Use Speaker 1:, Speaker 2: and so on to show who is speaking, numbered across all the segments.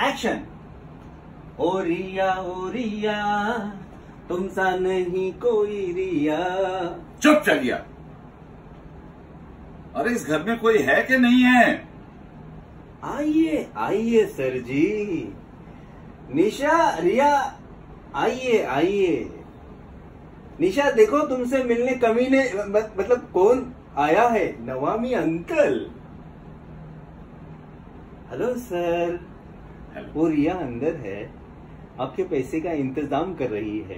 Speaker 1: Action. ओ रिया तुम सा नहीं कोई रिया।
Speaker 2: चुप चलिया। अरे इस घर में कोई है कि नहीं है?
Speaker 1: आइए आइए सर जी। निशा, रिया, आइए आइए। निशा देखो, तुमसे मिलने कमीने मतलब कौन आया है? नवामी अंकल। Hello sir. वो रिया अंदर है, आपके पैसे का इंतजाम कर रही है।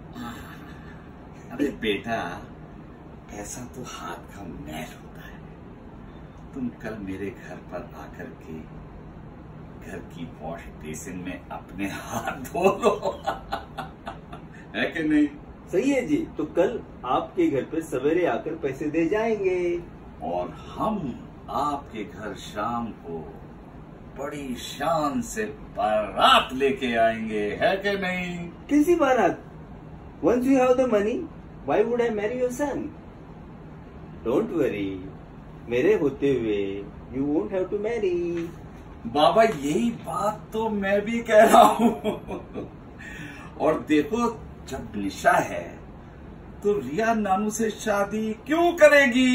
Speaker 2: अरे बेटा, ऐसा तो हाथ का मैल होता है। तुम कल मेरे घर पर आकर के घर की वॉश बेसिन में अपने हाथ धो लो। है कि नहीं?
Speaker 1: सही है जी। तो कल आपके घर पे सवेरे आकर पैसे दे जाएंगे
Speaker 2: और हम आपके घर शाम को बड़ी शान से बारात लेके आएंगे। है कि नहीं?
Speaker 1: कैसी बारात? Once you have the money, why would I marry your son? Don't worry, मेरे होते हुए you won't have to marry.
Speaker 2: बाबा, यही बात तो मैं भी कह रहा हूँ। और देखो, जब निशा है तो रिया नानू से शादी क्यों करेगी?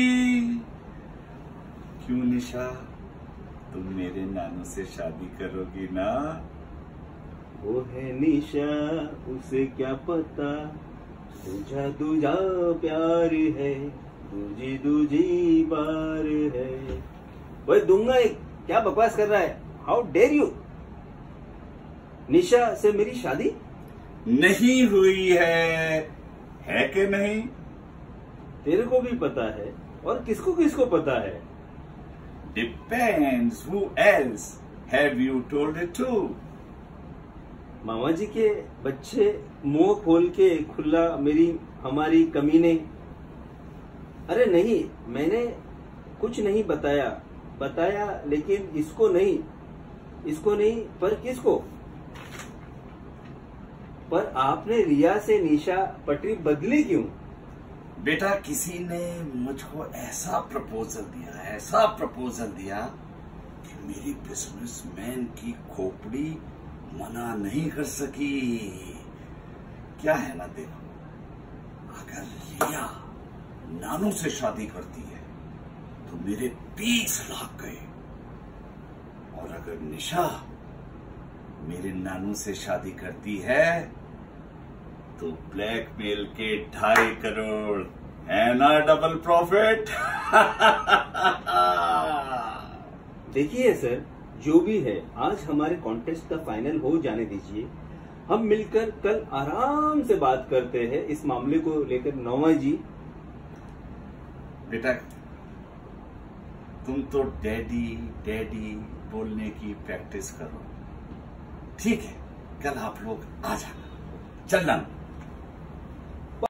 Speaker 2: क्यों निशा, तुम मेरे नानू से शादी करोगी ना?
Speaker 1: वो है निशा, उसे क्या पता, दूजा दूजा प्यार है, दूजी दूजी बार है। वही दूंगा एक। क्या बकवास कर रहा है? How dare you. निशा से मेरी शादी
Speaker 2: नहीं हुई है कि नहीं?
Speaker 1: तेरे को भी पता है और किसको किसको पता है?
Speaker 2: Depends who else have you told it to?
Speaker 1: मामा जी के बच्चे मुंह खोल के खुला हमारी कमीने। अरे नहीं, मैंने कुछ नहीं बताया लेकिन इसको नहीं पर किसको? पर आपने रिया से निशा पटरी बदली क्यों?
Speaker 2: बेटा, किसी ने मुझको ऐसा प्रपोजल दिया कि मेरी बिजनेसमैन की खोपड़ी मना नहीं कर सकी। क्या है ना, देखो, अगर रिया नानू से शादी करती है तो मेरे 20 लाख गए, और अगर निशा मेरे नानू से शादी करती है तो ब्लैकमेल के 2.5 करोड़ है ना, डबल प्रॉफिट।
Speaker 1: देखिए सर, जो भी है, आज हमारे कॉन्टेस्ट का फाइनल हो जाने दीजिए। हम मिलकर कल आराम से बात करते हैं इस मामले को लेकर। नौमा जी,
Speaker 2: बेटा, तुम तो डैडी बोलने की प्रैक्टिस करो। ठीक है, कल आप लोग आ जाना। चलना।